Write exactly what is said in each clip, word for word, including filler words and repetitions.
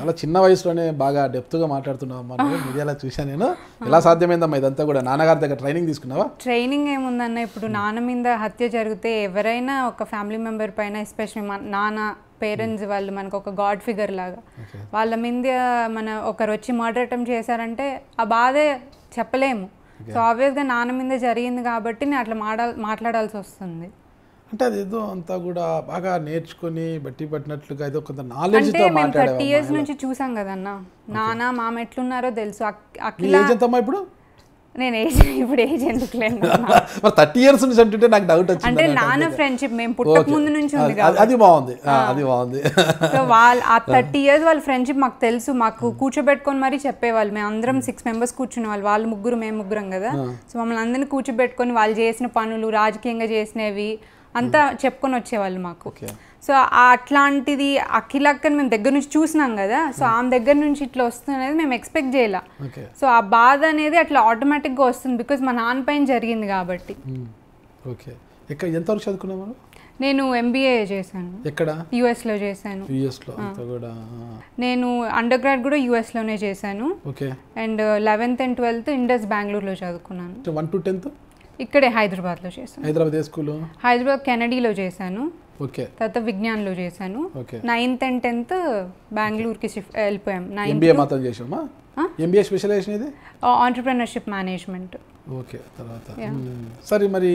చాలా చిన్న వయసులోనే బాగా డెప్త్గా మాట్లాడుతున్నావమ్మా నువ్వు మీడియాలో చూశాను నేను. ఎలా సాధ్యమైందమ్మా ఇదంతా కూడా? నాన్నగారి దగ్గర ట్రైనింగ్ తీసుకున్నావా? ట్రైనింగ్ ఏముందన్న, ఇప్పుడు నాన్న మీద హత్య జరిగితే ఎవరైనా ఒక ఫ్యామిలీ మెంబర్ పైన, ఎస్పెషల్లీ మన నాన్న పేరెంట్స్ వాళ్ళు మనకు ఒక గాడ్ ఫిగర్ లాగా, వాళ్ళ మీద మన ఒకరు వచ్చి మర్డర్ అటెంప్ట్ చేశారంటే ఆ బాధే చెప్పలేము. సో ఆబ్వియస్గా నాన్న మీద జరిగింది కాబట్టి నేను అట్లా మాట్లా మాట్లాడాల్సి వస్తుంది. అంటే అది ఏదో అంతా కూడా బాగా నేర్చుకుని బట్టి పట్టినట్లుగా ఏదో కొంత నాలెడ్జ్ తో మాట్లాడారు. థర్టీ ఇయర్స్ నుంచి చూసాం కదన్న, నాన్న మామ ఎట్లున్నారో తెలుసు. అఖిల ఏజ్ ఎంతమ్మా ఇప్పుడు? నేను ఏజ్ ఇప్పుడు ఏజ్ ఎందుకు లేదు, థర్టీ ఇయర్స్ నుంచి అంటుంటే నాకు డౌట్ వచ్చింది. అంటే నాన్న ఫ్రెండ్షిప్ మేము పుట్టక ముందు నుంచి ఉంది కదా, అది బాగుంది, అది బాగుంది. సో వాళ్ళ ఆ థర్టీ ఇయర్స్ వాళ్ళ ఫ్రెండ్షిప్ మాకు తెలుసు. మాకు కూర్చోబెట్టుకొని మరీ చెప్పేవాళ్ళు. మేము అందరం సిక్స్ మెంబర్స్ కూర్చునే వాళ్ళు, వాళ్ళు ముగ్గురు మేము ముగ్గురం కదా. సో మమ్మల్ని అందరినీ కూర్చోబెట్టుకొని వాళ్ళు చేసిన పనులు, రాజకీయంగా చేసినవి అంతా చెప్పుకొని వచ్చేవాళ్ళు మాకు. సో అట్లాంటిది అఖిలక్కని మేము దగ్గర నుంచి చూసినాం కదా. సో ఆమె దగ్గర నుంచి ఇట్లా వస్తుంది అనేది మేము ఎక్స్పెక్ట్ చేయాల. సో ఆ బాధ అనేది అట్లా ఆటోమేటిక్గా వస్తుంది, బికాజ్ మా నాన్న పైన జరిగింది కాబట్టి. ఓకే, ఇక్కడ ఎంతవరకు చదువుకున్నావు? నేను ఎంబీఏ చేశాను. ఎక్కడ? యుఎస్లో చేశాను. యుఎస్లో కూడా నేను అండర్ గ్రాడ్ కూడా యుఎస్లోనే చేశాను. Okay. And eleventh and twelfth Indus బెంగళూరులో చదువుకున్నాను. వన్ టు టెన్త్ ఇక్కడే హైదరాబాద్లో చేశాను. హైదరాబాద్ ఏ స్కూల్? హైదరాబాద్ కెనడీలో చేశాను. ఓకే. తర్వాత విజ్ఞాన్లో చేశాను. నైన్త్ అండ్ టెన్త్ బెంగళూరుకి షిఫ్ట్ వెళ్ళిపోయాం. ఎంబీఏ మాత్రం చేసామా? ఎంబీఏ స్పెషలైజేషన్ ఇది ఆంటర్‌ప్రెన్యూర్‌షిప్ మేనేజ్మెంట్. ఓకే. తర్వాత సరే, మరి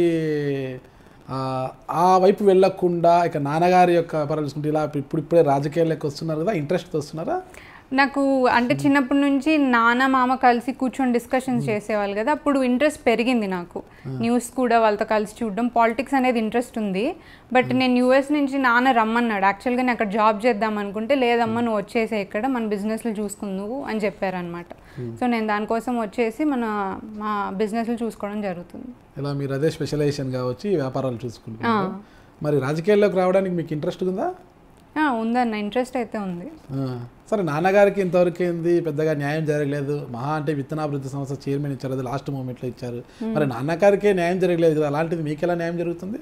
ఆ వైపు వెళ్ళకుండా ఇక నాన్నగారి యొక్క పరాలు చూసుకుంటే ఇలా ఇప్పుడు ఇప్పుడే రాజకీయాల్లోకి వస్తున్నారు కదా, ఇంట్రెస్ట్ వస్తున్నారా? నాకు అంటే చిన్నప్పటి నుంచి నాన్న మామ కలిసి కూర్చొని డిస్కషన్స్ చేసేవాళ్ళు కదా, అప్పుడు ఇంట్రెస్ట్ పెరిగింది నాకు. న్యూస్ కూడా వాళ్ళతో కలిసి చూడడం, పాలిటిక్స్ అనేది ఇంట్రెస్ట్ ఉంది. బట్ నేను యూఎస్ నుంచి నాన్న రమ్మన్నాడు. యాక్చువల్గా నేను అక్కడ జాబ్ చేద్దాం అనుకుంటే, లేదమ్మా నువ్వు వచ్చేసే ఇక్కడ మన బిజినెస్లు చూసుకుందువు అని చెప్పారనమాట. సో నేను దానికోసం వచ్చేసి మన మా బిజినెస్లు చూసుకోవడం జరుగుతుంది. ఇలా మీరు అదే స్పెషలైజేషన్ కావచ్చు, వ్యాపారాలు చూసుకుంటున్నారు. మరి రాజకీయాల్లోకి రావడానికి మీకు ఇంట్రెస్ట్ ఉందా? ఉందన్న, ఇంట్రెస్ట్ అయితే ఉంది. సరే, నాన్నగారికి ఇంతవరకు ఏంది పెద్దగా న్యాయం జరగలేదు. మహా అంటే విత్తనాభివృద్ధి సంస్థ చైర్మన్ ఇచ్చారు, అది లాస్ట్ మూమెంట్లో ఇచ్చారు. మరి నాన్నగారికే న్యాయం జరగలేదు కదా, అలాంటిది మీకు ఎలా న్యాయం జరుగుతుంది?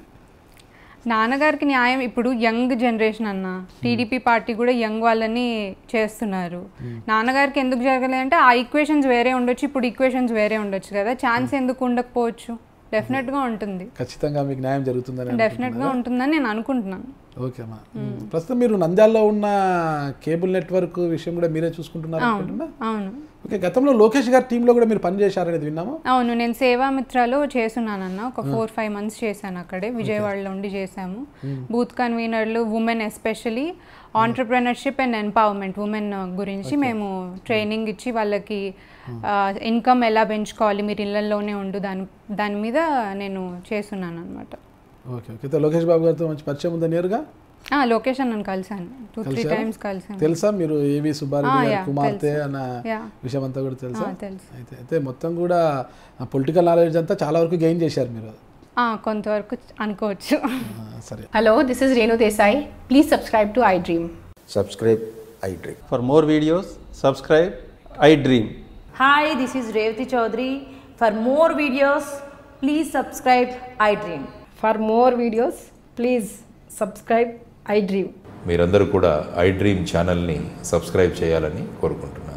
నాన్నగారికి న్యాయం ఇప్పుడు యంగ్ జనరేషన్ అన్న, టీడీపీ పార్టీ కూడా యంగ్ వాళ్ళని చేస్తున్నారు. నాన్నగారికి ఎందుకు జరగలేదంటే ఆ ఈక్వేషన్స్ వేరే ఉండొచ్చు, ఇప్పుడు ఈక్వేషన్స్ వేరే ఉండొచ్చు కదా. ఛాన్స్ ఎందుకు ఉండకపోవచ్చు? డెఫినెట్గా ఉంటుంది. ఖచ్చితంగా మీకు న్యాయం జరుగుతుందని డెఫినెట్గా ఉంటుందని నేను అనుకుంటున్నాను. ఓకే అమ్మా. ప్రస్తుతం మీరు నంద్యాలలో ఉన్న కేబుల్ నెట్వర్క్ విషయం కూడా మీరే చూసుకుంటున్నారు అనుకుంటున్నా? అవును. ఓకే. గతంలో లోకేష్ గారి టీంలో కూడా మీరు పనిచేశారనేది విన్నాము. అవును, నేను సేవామిత్రలో చేస్తున్నానన్న. ఒక ఫోర్ ఫైవ్ మంత్స్ చేశాను అక్కడే, విజయవాడలో ఉండి చేశాము. బూత్ కన్వీనర్లు, women especially entrepreneurship and empowerment women గురించి మేము ట్రైనింగ్ ఇచ్చి వాళ్ళకి ఇన్కమ్ ఎలా పెంచుకోవాలి, మీరు ఇళ్లలోనే ఉండు, దాని దాని మీద నేను చేస్తున్నాను అనమాట. ఓకే. ఓకే. లోకేష్ బాబు గారితో మంచి పరిచయం ఉందా నేరుగా? లోకేష్ అన్నను కలిసాను, టూ త్రీ టైమ్స్ కలిసాను. తెలుసా మీరు ఏవి సుబ్బారెడ్డి గారి కుమార్తె అన్న విషయం అంతా కూడా తెలుసా? అయితే అయితే మొత్తం కూడా పొలిటికల్ నాలెడ్జ్ అంతా చాలా వరకు గెయిన్ చేశారు మీరు. కొంతవరకు అనుకోవచ్చు. సరే. Hello, this is Renu Desai. Please subscribe to iDream. Subscribe iDream. For more videos, subscribe iDream. Hi, this is Revati Chaudhary. For more videos, please subscribe iDream. For more videos, please subscribe iDream. మీరందరూ కూడా iDream ఛానల్ని subscribe చేయాలని కోరుకుంటున్నాను.